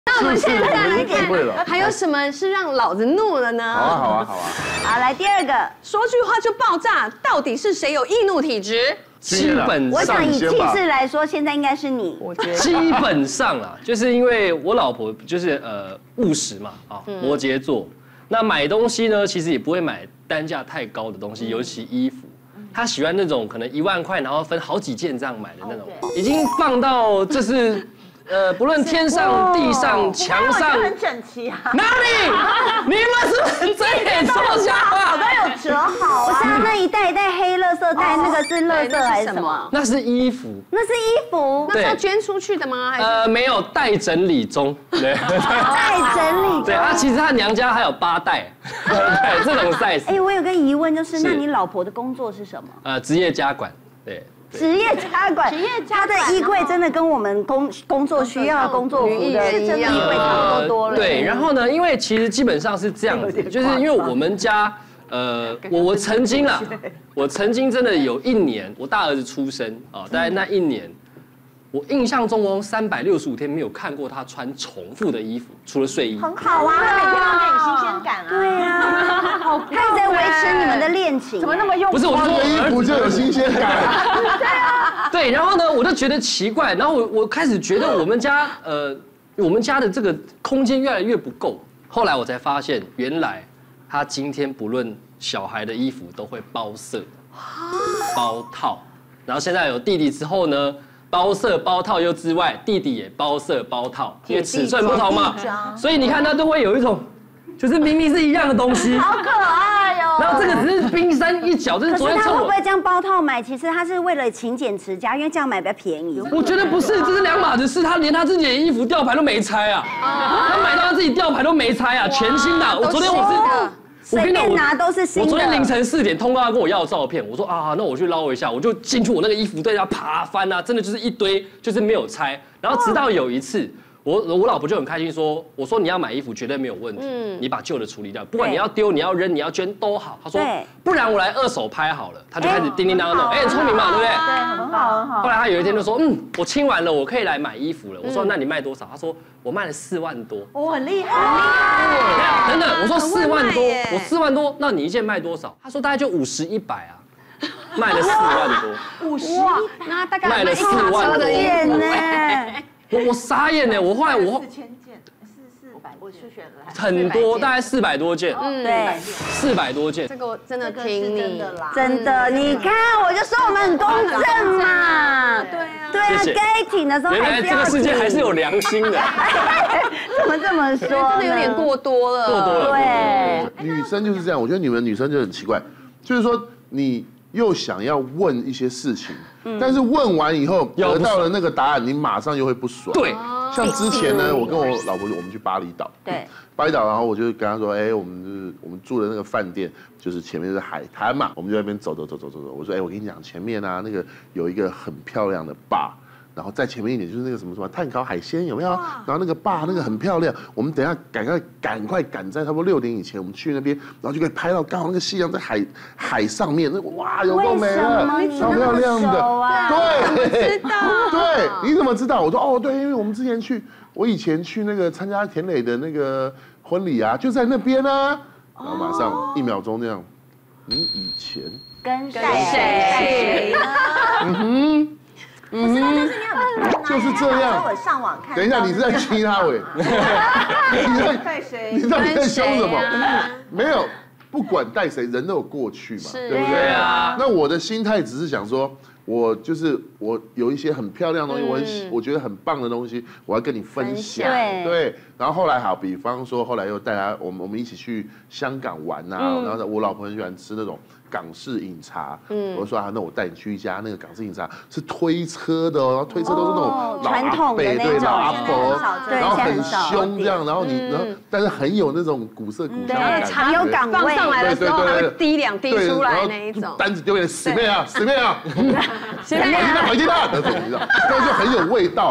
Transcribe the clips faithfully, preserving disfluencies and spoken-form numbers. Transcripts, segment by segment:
那我们现在来看，还有什么是让老子怒了呢？ 好啊，好啊，好啊。 好，来第二个， 说句话就爆炸，到底是谁有易怒体质？ 基本上， 我想以气势来说，现在应该是你。 我觉得基本上啊，就是因为我老婆就是呃务实嘛，啊，摩羯座。那买东西呢，其实也不会买单价太高的东西，尤其衣服。她喜欢那种可能一万块，然后分好几件这样买的那种，已经放到这是。呃，不论天上、地上、墙上， 很整齐啊。 哪里？你们是不是睁眼说瞎话？ 都有折好啊。不是那一袋一袋黑垃圾袋，那个是垃圾还是什么？ 那是衣服。 那是衣服。 那是要捐出去的吗？ 呃，没有，待整理中。对， 待整理。 对啊，其实他娘家还有八袋，对这种 size。 哎，我有个疑问，就是那你老婆的工作是什么？ 呃，职业家管，对。 职业家管，他的衣柜真的跟我们工工作需要工作服的衣柜差不多多了。 对，然后呢，因为其实基本上是这样子，就是因为我们家，呃，我我曾经啊，我曾经真的有一年，我大儿子出生啊，大概那一年，我印象中哦，三百六十五天没有看过他穿重复的衣服，除了睡衣。 很好啊，每天要给你新鲜感啊。对啊，他也在维持你们的恋情，怎么那么用？ 不是，我是说衣服就有新鲜感。 对啊。 对，然后呢，我就觉得奇怪，然后我我开始觉得我们家呃，我们家的这个空间越来越不够。后来我才发现，原来他今天不论小孩的衣服都会包色、包套，然后现在有弟弟之后呢。包色包套又之外，弟弟也包色包套，因为尺寸不同嘛，所以你看他都会有一种，就是明明是一样的东西， 好可爱哦。 然后这个只是冰山一角，这是昨天可是他会不会这样包套买？其实他是为了勤俭持家，因为这样买比较便宜。 我觉得不是，这是两码子事。他连他自己的衣服吊牌都没拆啊，他买到他自己吊牌都没拆啊，全新的。我昨天我是。 随便拿都是新的。 我昨天凌晨四点通告他跟我要照片，我说啊，那我去捞一下，我就进去我那个衣服对他爬翻啊，真的就是一堆，就是没有拆。然后直到有一次，我我老婆就很开心说，我说你要买衣服绝对没有问题，你把旧的处理掉，不管你要丢、你要扔、你要捐都好。她说，不然我来二手拍好了。她就开始叮叮当当弄，哎，很聪明嘛，对不对？ 对，很好很好。 后来她有一天就说，嗯，我清完了，我可以来买衣服了。我说那你卖多少？她说我卖了四万多。 我很厉害，很厉害。 等等，我说四万多，我四万多，那你一件卖多少？她说大概就五十一百啊，卖了四万多。 五十， 那大概卖了四万多件呢。 我我傻眼呢，我后来我四千件，四四百，我去选了很多，大概四百多件， 嗯，对， 四百多件。 这个我真的听你的啦， 真的，你看我就说我们很公正嘛，对啊，对啊，该挺的时候原来这个世界还是有良心的。 怎么这么说？ 真的有点过多了， 过多了。 对， 女生就是这样，我觉得你们女生就很奇怪，就是说你又想要问一些事情。但是问完以后得到了那个答案，你马上又会不爽。 对， 像之前呢，我跟我老婆我们去巴厘岛， 对， 巴厘岛，然后我就跟她说，哎，我们就是我们住的那个饭店，就是前面是海滩嘛，我们就在那边走走走走走走。我说，哎，我跟你讲，前面啊那个有一个很漂亮的bar。然后再前面一点就是那个什么什么炭烤海鲜有没有？然后那个bar那个很漂亮，我们等一下赶快赶快赶在差不多六点以前，我们去那边，然后就可以拍到刚好那个夕阳在海海上面，那哇有够美了，超漂亮的。对， 知道。 对，你怎么知道？我说哦对，因为我们之前去，我以前去那个参加田磊的那个婚礼啊，就在那边啊。然后马上一秒钟那样，你以前跟谁？ 嗯哼。 不是，但是你很就是这样。 我上网看。 等一下，你是在气他喂？你在带谁？ 你到底在凶什么？没有，不管带谁，人都有过去嘛，对不对啊？那我的心态只是想说，我就是我有一些很漂亮的东西，我很我觉得很棒的东西，我要跟你分享。对。然后后来好，比方说后来又带他，我们我们一起去香港玩啊，然后我老婆很喜欢吃那种。港式饮茶，嗯，我说啊，那我带你去一家那个港式饮茶，是推车的哦，然后推车都是那种老阿伯，对，老阿伯，然后很凶这样，然后你，然后但是很有那种古色古香的感觉， 常有港味， 放上来的时候还会滴两滴出来那一种， 单子丢给死妹啊，死妹啊，死妹啊，回去吧，那种你知道，但是就很有味道。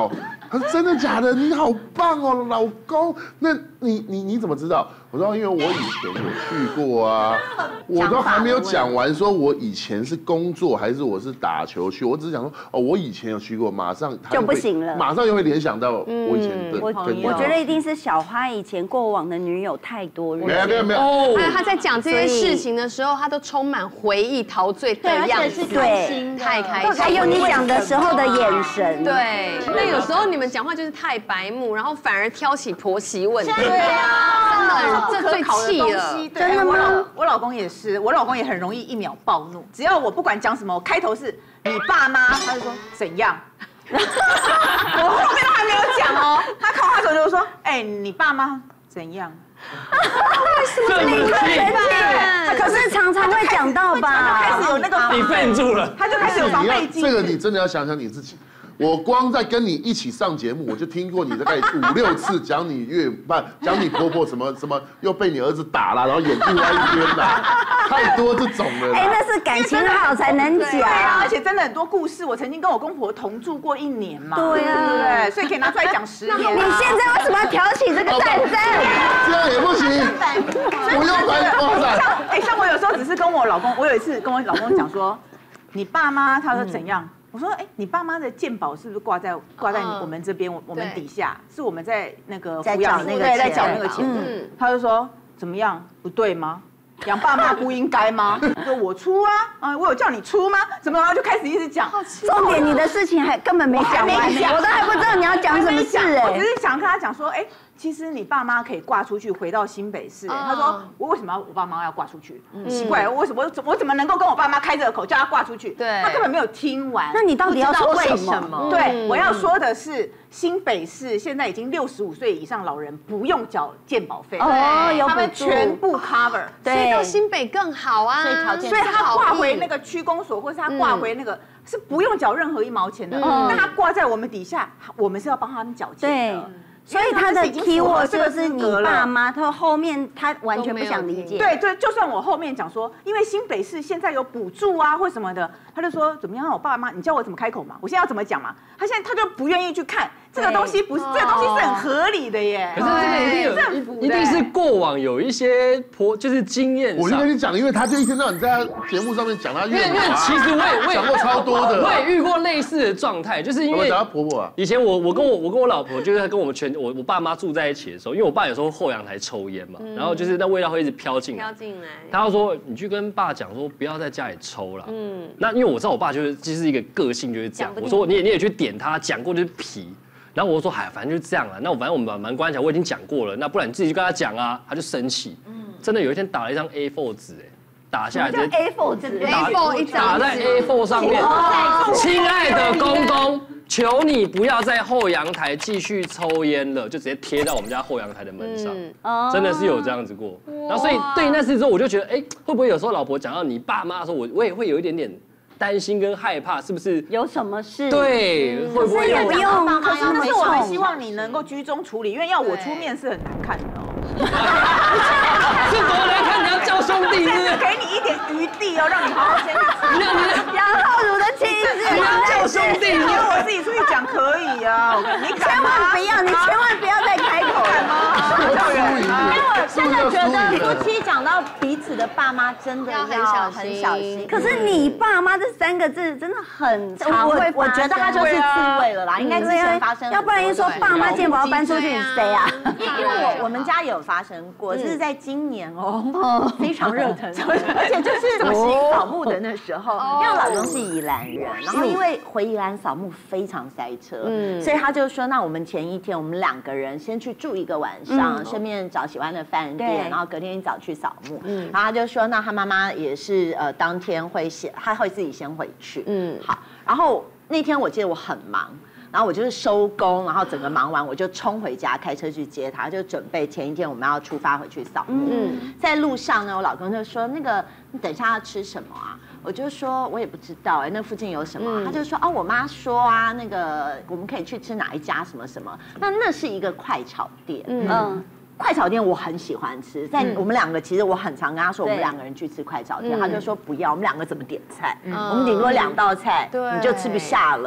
他说真的假的？你好棒哦，老公。那你你你怎么知道？我说因为我以前有去过啊，我都还没有讲完，说我以前是工作还是我是打球去，我只是讲说哦，我以前有去过，马上就不行了， 马上又会联想到我以前的。 我我觉得一定是小花以前过往的女友太多人， 没有没有没有。 哦，他在讲这件事情的时候，他都充满回忆、陶醉的样子， 对， 太开心。 还有你讲的时候的眼神， 对。那有时候你们讲话就是太白目，然后反而挑起婆媳问题。 对啊， 真的，这最气了。 真的吗？ 我老公也是，我老公也很容易一秒暴怒，只要我不管讲什么，我开头是你爸妈，他就说怎样。我后面都还没有讲哦，他靠他手就说，哎，你爸妈怎样？ 为什么你会生气？可是常常会讲到吧， 开始有那个你愤住了， 他就开始有防备机。 这个你真的要想想你自己。我光在跟你一起上节目，我就听过你大概五六次讲你岳爸、讲你婆婆什么什么，又被你儿子打了，然后眼睛歪一边啦，太多这种了。 哎，那是感情好才能讲。 对啊，而且真的很多故事，我曾经跟我公婆同住过一年嘛。 对啊， 对不对？所以可以拿出来讲十年。 你现在为什么要挑起这个战争？ 这样也不行，我又反哇塞！ 像哎，像我有时候只是跟我老公，我有一次跟我老公讲说，你爸妈，他说怎样？我说，哎，你爸妈的健保是不是挂在挂在我们这边，我我们底下，是我们在那个在缴那个钱， 在缴那个钱。嗯，他就说怎么样，不对吗？养爸妈不应该吗？说我出啊，啊，我有叫你出吗？怎么然后就开始一直讲， 重点你的事情还根本没讲完，我都还不知道你要讲什么事哎。 我只是想跟他讲说，哎。其实你爸妈可以挂出去，回到新北市。他说我为什么要我爸妈要挂出去？奇怪，我为什么我我怎么能够跟我爸妈开这个口叫他挂出去？ 对， 他根本没有听完。 那你到底要说什么？ 对，我要说的是，新北市现在已经六十五岁以上老人不用缴健保费， 哦，有他们全部 cover， 所以到新北更好啊。 所以条件，所以他挂回那个区公所，或是他挂回那个是不用缴任何一毛钱的。但他挂在我们底下，我们是要帮他们缴钱的。 所以他的 keyword 就是你爸妈，他后面他完全不想理解。 对对，就算我后面讲说，因为新北市现在有补助啊或什么的，他就说怎么样？我爸妈，你教我怎么开口嘛？我现在要怎么讲嘛？他现在他就不愿意去看这个东西，不是这个东西是很合理的耶。 可是这个一定有，一定是过往有一些婆就是经验。 我就跟你讲，因为他就一天到晚在他节目上面讲他岳母， 因为其实我也我也讲过超多的， 我也遇过类似的状态，就是因为讲他婆婆啊。 以前我我跟我我跟我老婆就是跟我们全我我爸妈住在一起的时候，因为我爸有时候后阳台抽烟嘛，然后就是那味道会一直飘进来， 飘进来。 他就说你去跟爸讲说不要在家里抽了。嗯，那因为我知道我爸就是就是一个个性就是这样，我说你也你也去点他，讲过就是皮。然后我说，嗨，反正就是这样了。那我反正我们把门关起来，我已经讲过了。那不然你自己去跟他讲啊，他就生气。嗯，真的有一天打了一张 A 四 纸，哎，打下来直接 A 四 纸 ，A 四 一张， 打在 A 四 上面。亲爱的公公，求你不要在后阳台继续抽烟了，就直接贴在我们家后阳台的门上。嗯，真的是有这样子过。然后所以对于那次之后，我就觉得，哎，会不会有时候老婆讲到你爸妈的时候，我我也会有一点点。担心跟害怕是不是有什么事？ 对，会不会也不用？ 可是那是我们希望你能够居中处理，因为要我出面是很难看的哦。 是多难看？你要叫兄弟是不是？ 给你一点余地哦，让你好好先去处理。 杨浩儒的妻子， 你要叫兄弟， 你要我自己出去讲可以啊。你千万不要，你千万不要再开口了。 因为我真的觉得夫妻讲到彼此的爸妈，真的要很小心。 可是你爸妈这三个字真的很常会， 我觉得他就是自卫了啦，应该之前发生。 要不然一说爸妈健保要搬出去，谁啊？ 因为我我们家也有发生过，就是在今年哦，非常热腾，而且就是我行扫墓的那时候，因为我老公是宜兰人，然后因为回宜兰扫墓非常塞车，所以他就说，那我们前一天我们两个人先去住一个晚上，顺便找喜欢的饭店，然后隔天一早去扫墓。然后他就说，那他妈妈也是呃当天会先，他会自己先回去。嗯，好，然后那天我记得我很忙。然后我就是收工，然后整个忙完，我就冲回家，开车去接他，就准备前一天我们要出发回去扫墓。嗯，在路上呢，我老公就说：“那个，你等一下要吃什么啊？”我就说：“我也不知道哎，那附近有什么、啊？”嗯、他就说：“哦，我妈说啊，那个我们可以去吃哪一家什么什么。”那那是一个快炒店。嗯。嗯快炒店我很喜欢吃，在我们两个其实我很常跟他说，我们两个人去吃快炒店，他就说不要，我们两个怎么点菜？我们顶多两道菜，你就吃不下了。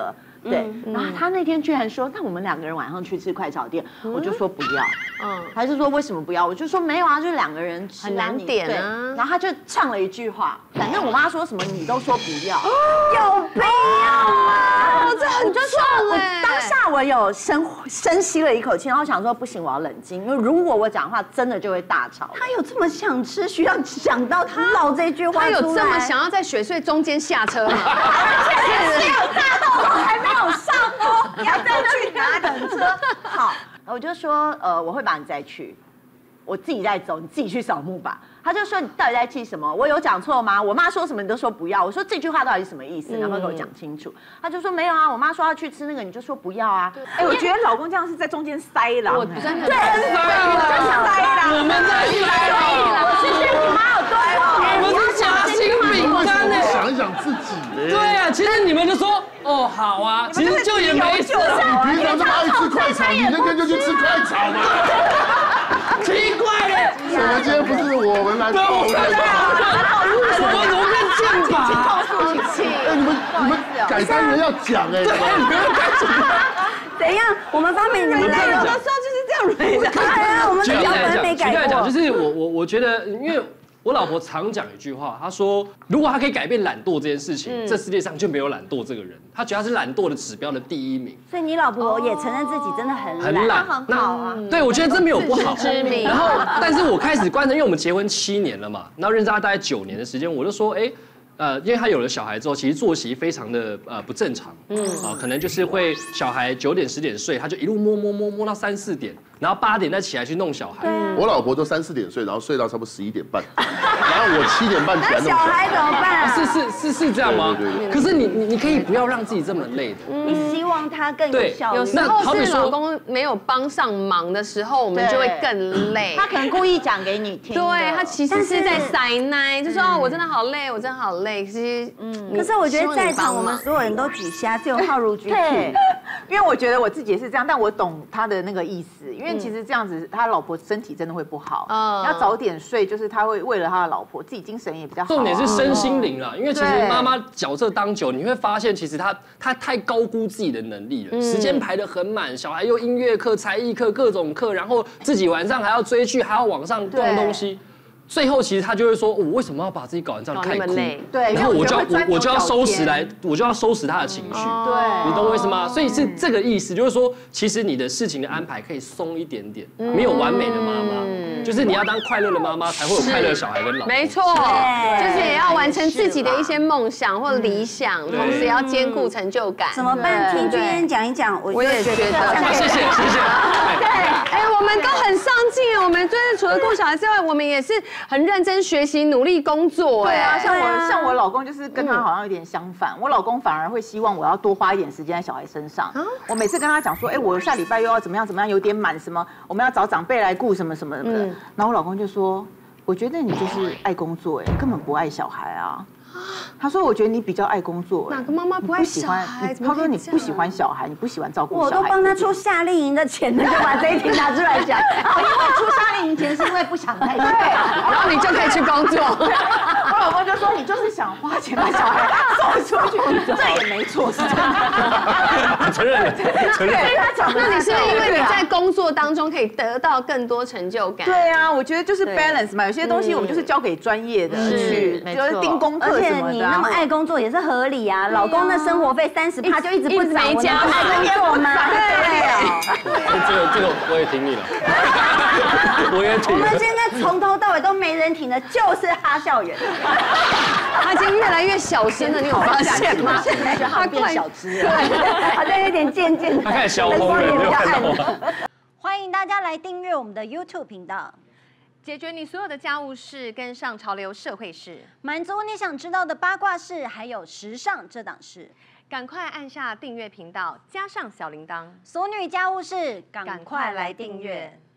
对，然后他那天居然说，那我们两个人晚上去吃快炒店，我就说不要。嗯，他就说为什么不要？我就说没有啊，就两个人吃， 很难点啊。 然后他就唱了一句话，反正我妈说什么你都说不要，有必要啊？这很重哎。当下我有深深吸了一口气，然后想说不行，我要冷静，因为如果我讲话真的就会大吵。 他有这么想吃，需要想到他唠这句话？ 他有这么想要在雪隧中间下车吗？ 是有大豆还没有上哦，你要再去哪等车？好，我就说呃我会把你载去，我自己再走，你自己去扫墓吧。他就说你到底在气什么？我有讲错吗？我妈说什么你都说不要。我说这句话到底是什么意思？能不能给我讲清楚？他就说没有啊，我妈说要去吃那个，你就说不要啊。 哎，我觉得老公这样是在中间塞狼， 我真的对，塞狼， 我们在塞狼， 我是觉得你妈有对我， 我们是夹心饼干呢。 想一想自己呢。 对啊，其实你们就说哦好啊，其实就也没事。 你平常这么爱吃快炒，你那天就去吃快炒嘛。 奇怪了， 我们今天不是我们来抱怨吗？ 我们怎么变剑拔？ 哎，你们你们改单元要讲哎， 你们该怎么？ 怎样？我们发明你们有的内容时候就是这样蕊的。 对啊，我们的脚本没改过。 举例来讲，就是我我我觉得，因为我老婆常讲一句话，她说，如果她可以改变懒惰这件事情，这世界上就没有懒惰这个人。她觉得她是懒惰的指标的第一名。 所以你老婆也承认自己真的很懒， 很懒， 很好啊。 对，我觉得这没有不好。 自知之明。 然后，但是我开始观察，因为我们结婚七年了嘛，然后认识她大概九年的时间，我就说，哎。呃，因为他有了小孩之后，其实作息非常的呃不正常，嗯，啊，可能就是会小孩九点十点睡，他就一路摸摸摸摸到三四点，然后八点再起来去弄小孩。 我老婆都三四点睡，然后睡到差不多十一点半，然后我七点半起来弄小孩怎么办？ 是是是是这样吗？可是你你你可以不要让自己这么累的。 你希望他更有效率。 有时候是老公没有帮上忙的时候，我们就会更累。 他可能故意讲给你听， 对他其实是在塞奶，就说哦我真的好累，我真的好累。其实嗯， 可是我觉得在场我们所有人都举瞎，只有浩如举土。 因为我觉得我自己也是这样，但我懂他的那个意思。因为其实这样子，他老婆身体真的会不好。嗯，要早点睡，就是他会为了他的老婆，自己精神也比较好。 重点是身心灵啦，因为其实妈妈角色当久，你会发现其实她她太高估自己的能力了，时间排得很满，小孩又音乐课、才艺课、各种课，然后自己晚上还要追剧，还要网上逛东西。最后其实他就会说，我为什么要把自己搞成这样太苦？ 对， 然后我就要我我就要收拾来，我就要收拾他的情绪。对，你懂我意思吗？所以是这个意思，就是说，其实你的事情的安排可以松一点点，没有完美的妈妈，就是你要当快乐的妈妈，才会有快乐的小孩跟老公。 没错，就是也要完成自己的一些梦想或理想，同时也要兼顾成就感。 怎么办？听君燕讲一讲， 我也觉得。 谢谢谢谢。 对，哎，我们都很上进，我们就是除了顾小孩之外，我们也是很认真学习、努力工作。 对啊，像我像我老公就是跟他好像有点相反，我老公反而会希望我要多花一点时间在小孩身上。我每次跟他讲说，哎，我下礼拜又要怎么样怎么样，有点满什么，我们要找长辈来顾什么什么什么的。然后我老公就说，我觉得你就是爱工作，哎，根本不爱小孩啊。他说：“我觉得你比较爱工作。” 哪个妈妈不爱小孩？ 他说：“你不喜欢小孩，你不喜欢照顾小孩。” 我都帮他出夏令营的钱了，就把这一题拿出来讲。 因为出夏令营钱是因为不想太多， 然后你就可以去工作。 我老公就说：“你就是想花钱把小孩送出去，这也没错，是这样。” 承认，承认。 那你是不是因为你在工作当中可以得到更多成就感？ 对啊，我觉得就是 balance 嘛，有些东西我们就是交给专业的去，就是盯功课。 而且你那么爱工作也是合理啊，老公的生活费三十趴就一直不涨， 没加嘛，工作吗？ 对， 这个这个我也挺你了，我也挺。 我们现在从头到尾都没人挺的，就是哈校园。 他已经越来越小声了，你有发现吗？ 他变小只了， 好像有点渐渐的， 他开始消红了，没有看到吗？ 欢迎大家来订阅我们的 YouTube 频道。 解决你所有的家务事，跟上潮流社会事， 满足你想知道的八卦事，还有时尚这档事。 赶快按下订阅频道，加上小铃铛， 俗女家务事，赶快来订阅。